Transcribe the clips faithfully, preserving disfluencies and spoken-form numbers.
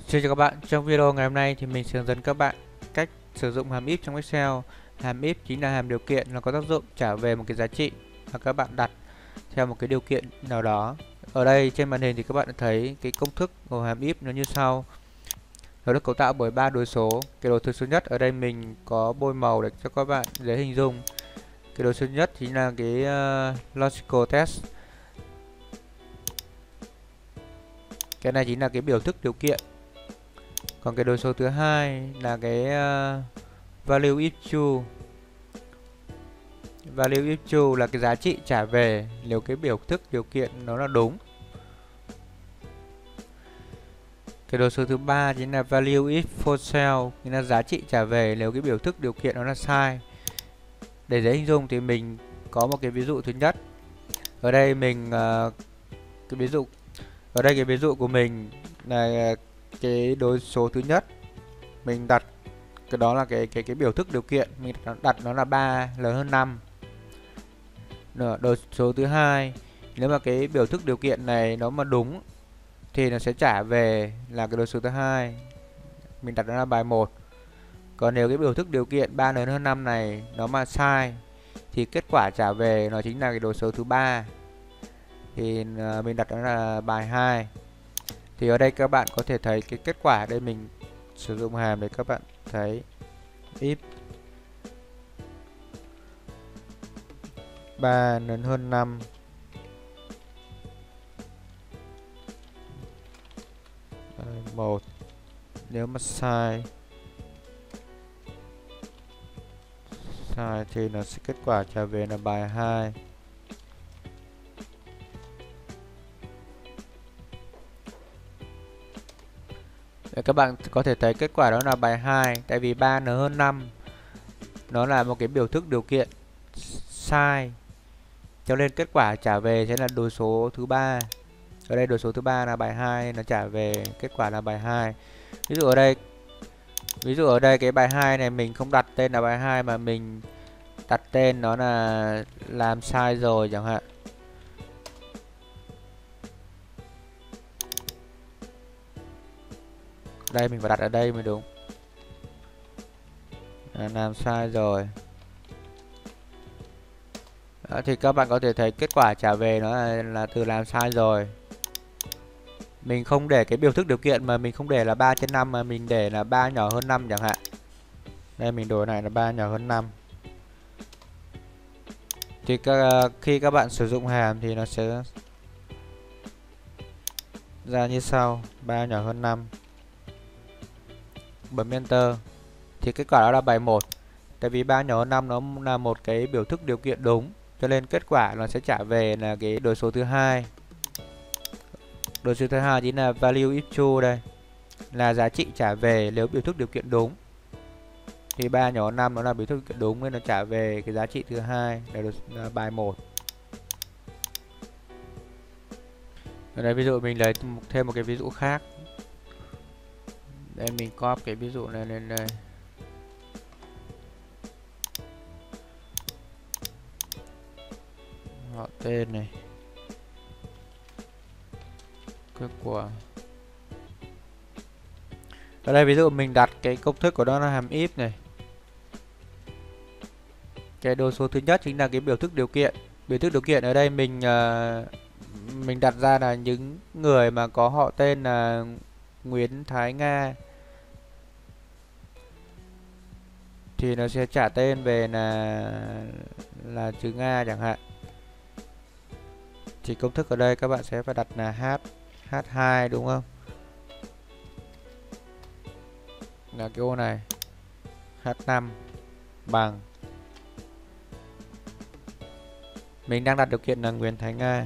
Xin chào các bạn, trong video ngày hôm nay thì mình sẽ hướng dẫn các bạn cách sử dụng hàm if trong Excel. Hàm if chính là hàm điều kiện, nó có tác dụng trả về một cái giá trị mà các bạn đặt theo một cái điều kiện nào đó. Ở đây trên màn hình thì các bạn thấy cái công thức của hàm if nó như sau. Nó được cấu tạo bởi ba đối số. Cái đối số nhất ở đây mình có bôi màu để cho các bạn dễ hình dung. Cái đối số nhất chính là cái uh, logical test. Cái này chính là cái biểu thức điều kiện. Còn cái đối số thứ hai là cái uh, value if true. Value if true là cái giá trị trả về nếu cái biểu thức điều kiện nó là đúng. Cái đối số thứ ba chính là value if false, nghĩa là giá trị trả về nếu cái biểu thức điều kiện nó là sai. Để dễ hình dung thì mình có một cái ví dụ thứ nhất. Ở đây mình uh, cái ví dụ ở đây cái ví dụ của mình là cái đối số thứ nhất, mình đặt cái đó là cái cái cái biểu thức điều kiện, mình đặt nó là ba lớn hơn năm. Đối số thứ hai, nếu mà cái biểu thức điều kiện này nó mà đúng thì nó sẽ trả về là cái đối số thứ hai, mình đặt nó là bài một. Còn nếu cái biểu thức điều kiện ba lớn hơn năm này nó mà sai thì kết quả trả về nó chính là cái đối số thứ ba, thì mình đặt nó là bài hai. Thì ở đây các bạn có thể thấy cái kết quả. Đây mình sử dụng hàm để các bạn thấy if ba lớn hơn năm một, nếu mà sai sai thì nó sẽ kết quả trả về là bài hai. Để các bạn có thể thấy kết quả đó là bài hai, tại vì ba lớn hơn năm nó là một cái biểu thức điều kiện sai, cho nên kết quả trả về sẽ là đối số thứ ba. Ở đây đối số thứ ba là bài hai, nó trả về kết quả là bài hai. Ví dụ ở đây ví dụ ở đây cái bài hai này mình không đặt tên là bài hai mà mình đặt tên nó là làm sai rồi chẳng hạn. Đây mình phải đặt ở đây mới đúng. À, làm sai rồi. Đó, thì các bạn có thể thấy kết quả trả về nó là, là từ làm sai rồi. Mình không để cái biểu thức điều kiện mà mình không để là ba trên năm mà mình để là ba nhỏ hơn năm chẳng hạn. Đây mình đổi này là ba nhỏ hơn năm. Thì các, khi các bạn sử dụng hàm thì nó sẽ ra như sau, ba nhỏ hơn năm. Bấm Enter thì kết quả đó là bài một. Tại vì ba nhỏ hơn năm nó là một cái biểu thức điều kiện đúng, cho nên kết quả nó sẽ trả về là cái đối số thứ hai. Đối số thứ hai chính là value if true, đây là giá trị trả về nếu biểu thức điều kiện đúng. Thì ba nhỏ hơn năm nó là biểu thức điều kiện đúng nên nó trả về cái giá trị thứ hai là, là bài một. Ở đây ví dụ mình lấy thêm một cái ví dụ khác. Đây mình copy cái ví dụ này lên đây. Họ tên này. Kết quả. Ở đây ví dụ mình đặt cái công thức của nó là hàm if này. Cái đối số thứ nhất chính là cái biểu thức điều kiện. Biểu thức điều kiện ở đây mình uh, mình đặt ra là những người mà có họ tên là Nguyễn Thái Nga thì nó sẽ trả tên về là là chữ Nga chẳng hạn. Thì công thức ở đây các bạn sẽ phải đặt là h h hai đúng không? Là cái ô này h năm bằng, mình đang đặt điều kiện là Nguyễn Thái Nga.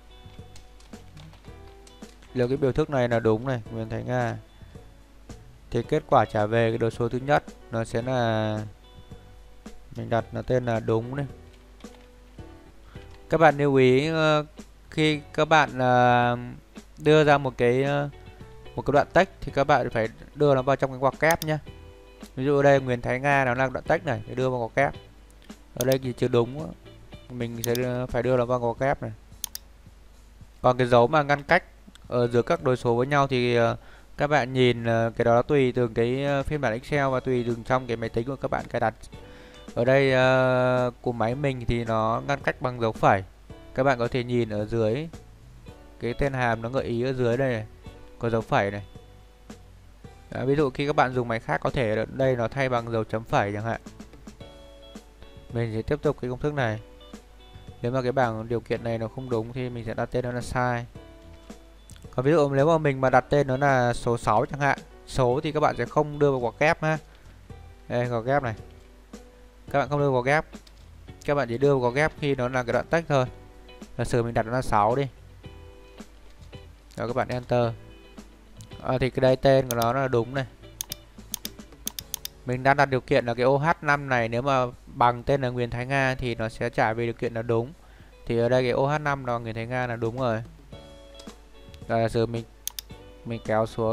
Nếu cái biểu thức này là đúng này, Nguyễn Thái Nga, thì kết quả trả về cái đối số thứ nhất nó sẽ là mình đặt nó tên là đúng này. Các bạn lưu ý khi các bạn đưa ra một cái một cái đoạn text thì các bạn phải đưa nó vào trong cái ngoặc kép nhé. Ví dụ ở đây Nguyễn Thái Nga nó là đoạn text này, phải đưa vào ngoặc kép. Ở đây thì chưa đúng, mình sẽ đưa, phải đưa nó vào ngoặc kép này. Còn cái dấu mà ngăn cách ở giữa các đối số với nhau thì Các bạn nhìn uh, cái đó tùy từng cái uh, phiên bản Excel và tùy từng trong cái máy tính của các bạn cài đặt. Ở đây uh, của máy mình thì nó ngăn cách bằng dấu phẩy. Các bạn có thể nhìn ở dưới cái tên hàm nó gợi ý ở dưới đây này, có dấu phẩy này. Đó, ví dụ khi các bạn dùng máy khác có thể ở đây nó thay bằng dấu chấm phẩy chẳng hạn. Mình sẽ tiếp tục cái công thức này. Nếu mà cái bảng điều kiện này nó không đúng thì mình sẽ đặt tên nó là sai. Còn ví dụ nếu mà mình mà đặt tên nó là số sáu chẳng hạn, số thì các bạn sẽ không đưa vào ngoặc kép ha. Đây, ngoặc kép này. Các bạn không đưa vào ngoặc kép. Các bạn chỉ đưa vào ngoặc kép khi nó là cái đoạn text thôi. Giả sử mình đặt nó là sáu đi. Rồi các bạn enter. À, thì cái đây tên của nó là đúng này. Mình đang đặt điều kiện là cái ô hát năm này nếu mà bằng tên là Nguyễn Thái Nga thì nó sẽ trả về điều kiện là đúng. Thì ở đây cái ô hát năm là Nguyễn Thái Nga là đúng rồi. Rồi giả sử mình mình kéo xuống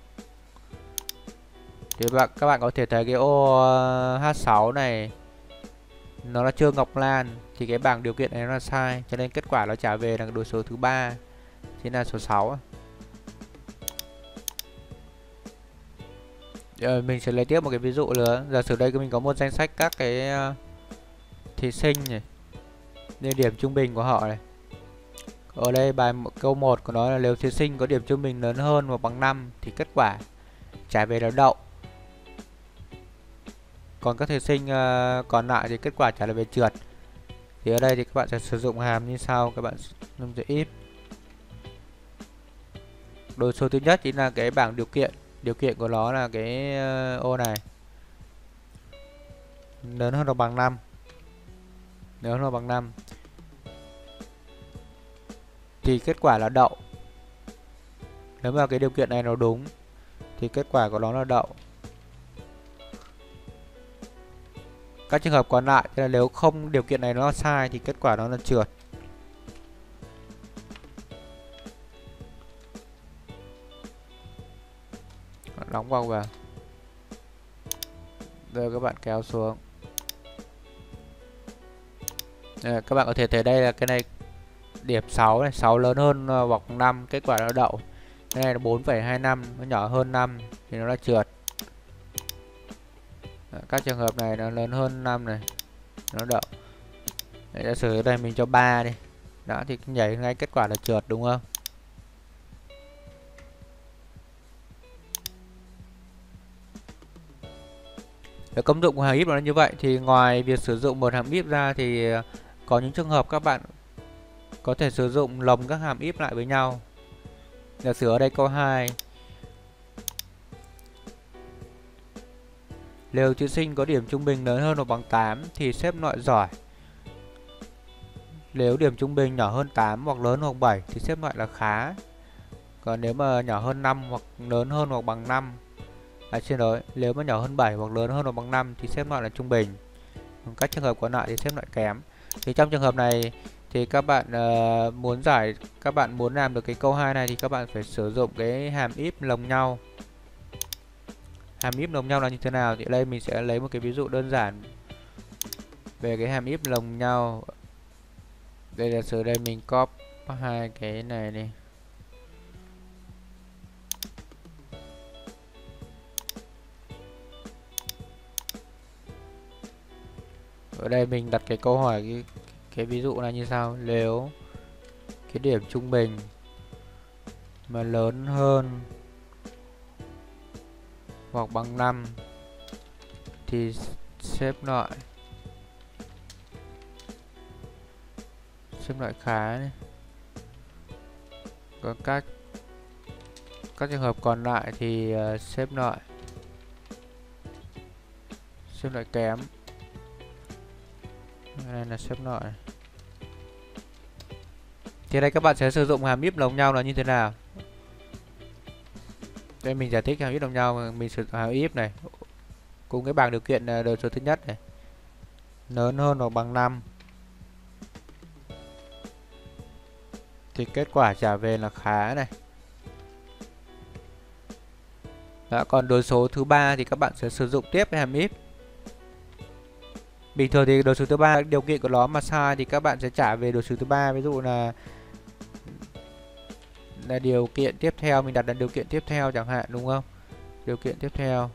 thì bạn các bạn có thể thấy cái ô hát sáu này nó là Trương Ngọc Lan, thì cái bảng điều kiện này nó là sai, cho nên kết quả nó trả về là đối số thứ ba chính là số sáu. Rồi mình sẽ lấy tiếp một cái ví dụ nữa. Giả sử đây mình có một danh sách các cái thí sinh này, đây điểm trung bình của họ này. Ở đây bài câu một của nó là nếu thí sinh có điểm trung bình lớn hơn hoặc bằng năm thì kết quả trả về là đậu. Còn các thí sinh uh, còn lại thì kết quả trả lời về trượt. Thì ở đây thì các bạn sẽ sử dụng hàm như sau. Các bạn dùng chữ if. Đối số thứ nhất chính là cái bảng điều kiện. Điều kiện của nó là cái uh, ô này lớn hơn hoặc bằng năm. Lớn hơn hoặc bằng năm thì kết quả là đậu. Nếu mà cái điều kiện này nó đúng thì kết quả của nó là đậu. Các trường hợp còn lại là nếu không điều kiện này nó sai thì kết quả nó là trượt. Đóng vòng vào. Rồi các bạn kéo xuống. Đây, các bạn có thể thấy đây là cái này điểm sáu này, sáu lớn hơn hoặc năm, kết quả nó đậu. Cái này là bốn phẩy hai năm, nó nhỏ hơn năm thì nó là trượt. Các trường hợp này nó lớn hơn năm này, nó đậu. Để giả sử ở đây mình cho ba đi. Đó thì nhảy ngay kết quả là trượt đúng không? Cái công dụng của hàm if nó là như vậy. Thì ngoài việc sử dụng một hàm if ra thì có những trường hợp các bạn có thể sử dụng lồng các hàm if lại với nhau. Giả sử ở đây câu hai, nếu thí sinh có điểm trung bình lớn hơn hoặc bằng tám thì xếp loại giỏi. Nếu điểm trung bình nhỏ hơn tám hoặc lớn hoặc bảy thì xếp loại là khá. Còn nếu mà nhỏ hơn năm hoặc lớn hơn hoặc bằng năm, à xin lỗi, nếu mà nhỏ hơn bảy hoặc lớn hơn hoặc bằng năm thì xếp loại là trung bình. Còn các trường hợp còn lại thì xếp loại kém. Thì trong trường hợp này thì các bạn uh, muốn giải, các bạn muốn làm được cái câu hai này thì các bạn phải sử dụng cái hàm if lồng nhau. Hàm if lồng nhau là như thế nào thì ở đây mình sẽ lấy một cái ví dụ đơn giản về cái hàm if lồng nhau. Đây là sử đây mình copy hai cái này đi. Ở đây mình đặt cái câu hỏi cái, cái ví dụ này như sau. Nếu cái điểm trung bình mà lớn hơn hoặc bằng năm thì xếp loại xếp loại khá này. Còn các các trường hợp còn lại thì uh, xếp loại xếp loại kém. Đây là xếp loại. Thì đây các bạn sẽ sử dụng hàm if lồng nhau là như thế nào. Đây mình giải thích hàm if lồng nhau. Mình sử dụng hàm if này cùng cái bảng điều kiện đối số thứ nhất này lớn hơn hoặc bằng năm thì kết quả trả về là khá này. Đó, còn đối số thứ ba thì các bạn sẽ sử dụng tiếp cái hàm if. Bình thường thì đối số thứ ba điều kiện của nó mà sai thì các bạn sẽ trả về đối số thứ ba, ví dụ là là điều kiện tiếp theo, mình đặt là điều kiện tiếp theo chẳng hạn, đúng không? Điều kiện tiếp theo.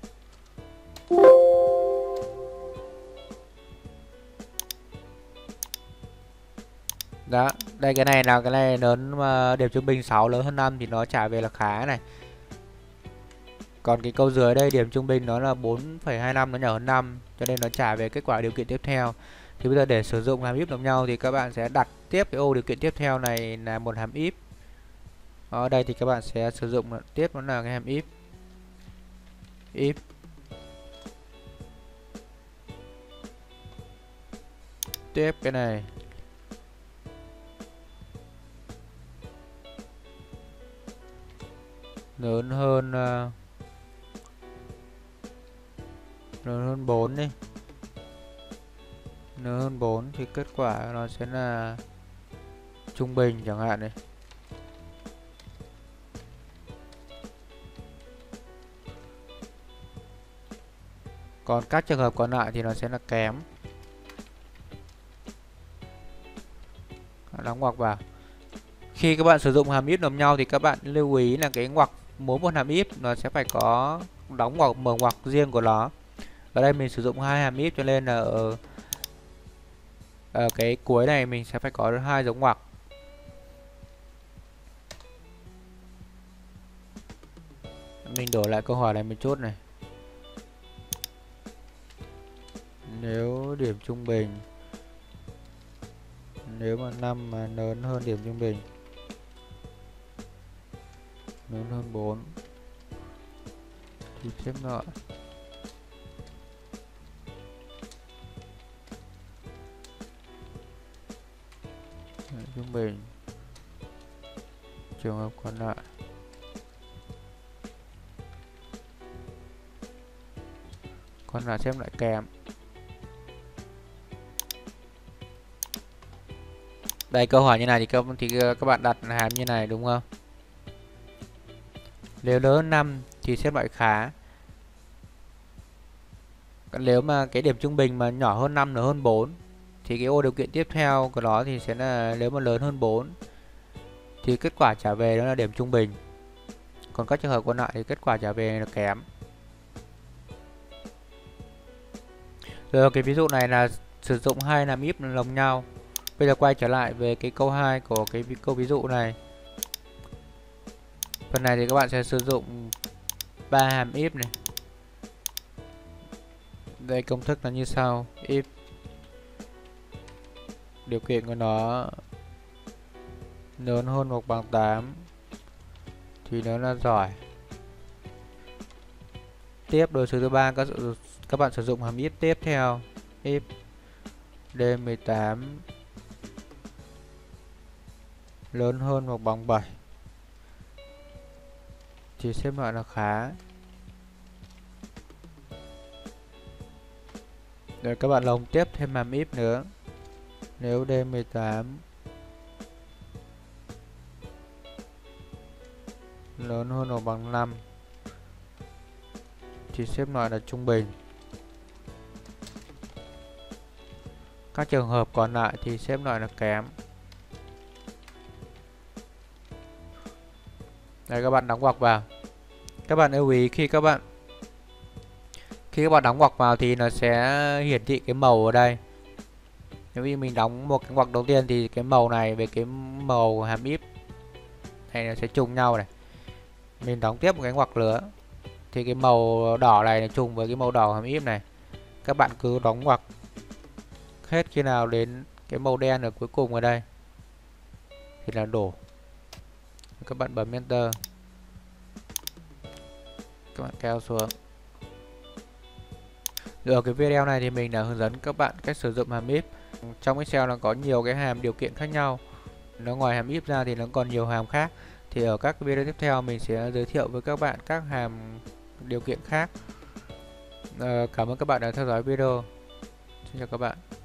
Đó, đây cái này là cái này lớn mà điểm trung bình sáu lớn hơn năm thì nó trả về là khá này. Còn cái câu dưới đây điểm trung bình nó là bốn phẩy hai năm, nó nhỏ hơn năm, cho nên nó trả về kết quả điều kiện tiếp theo. Thì bây giờ để sử dụng hàm if đồng nhau thì các bạn sẽ đặt tiếp cái ô điều kiện tiếp theo này là một hàm if. Ở đây thì các bạn sẽ sử dụng tiếp nó là cái hàm if. If tiếp cái này lớn hơn uh, lớn hơn bốn đi. Lớn hơn bốn thì kết quả nó sẽ là trung bình chẳng hạn này. Còn các trường hợp còn lại thì nó sẽ là kém. Đóng ngoặc vào. Khi các bạn sử dụng hàm if đồng nhau thì các bạn lưu ý là cái ngoặc mỗi một hàm if nó sẽ phải có đóng ngoặc, mở ngoặc riêng của nó. Ở đây mình sử dụng hai hàm if cho nên là ở, ở cái cuối này mình sẽ phải có hai dấu ngoặc. Mình đổi lại câu hỏi này một chút này. Nếu điểm trung bình, nếu mà năm mà lớn hơn điểm trung bình, lớn hơn bốn thì xếp loại. Trung bình. Trường hợp còn lại còn lại xem lại kèm. Đây câu hỏi như này thì các thì các bạn đặt hàm như này đúng không? Nếu lớn hơn năm thì xếp loại khá. Còn nếu mà cái điểm trung bình mà nhỏ hơn năm, lớn hơn bốn thì cái ô điều kiện tiếp theo của nó thì sẽ là nếu mà lớn hơn bốn thì kết quả trả về đó là điểm trung bình. Còn các trường hợp còn lại thì kết quả trả về là kém. Rồi cái ví dụ này là sử dụng hai hàm if đồng nhau. Bây giờ quay trở lại về cái câu hai của cái câu ví dụ này. Phần này thì các bạn sẽ sử dụng ba hàm if này. Đây công thức là như sau. If điều kiện của nó lớn hơn hoặc bằng tám thì nó là giỏi. Tiếp đối số thứ ba các các bạn sử dụng hàm if tiếp theo. If D mười tám lớn hơn hoặc bằng bảy thì xếp loại là khá. Rồi các bạn lồng tiếp thêm hàm if nữa. Nếu D mười tám lớn hơn hoặc bằng năm thì xếp loại là trung bình. Các trường hợp còn lại thì xếp loại là kém. Đây các bạn đóng ngoặc vào. Các bạn lưu ý khi các bạn khi các bạn đóng ngoặc vào thì nó sẽ hiển thị cái màu ở đây. Nếu như mình đóng một cái ngoặc đầu tiên thì cái màu này với cái màu hàm if này nó sẽ trùng nhau này. Mình đóng tiếp một cái ngoặc nữa thì cái màu đỏ này trùng với cái màu đỏ hàm if này. Các bạn cứ đóng ngoặc hết khi nào đến cái màu đen ở cuối cùng ở đây thì là đổ. Các bạn bấm enter, các bạn kéo xuống. Rồi ở cái video này thì mình đã hướng dẫn các bạn cách sử dụng hàm if. Trong Excel nó có nhiều cái hàm điều kiện khác nhau. Nó ngoài hàm if ra thì nó còn nhiều hàm khác. Thì ở các video tiếp theo mình sẽ giới thiệu với các bạn các hàm điều kiện khác. À, cảm ơn các bạn đã theo dõi video. Xin chào các bạn.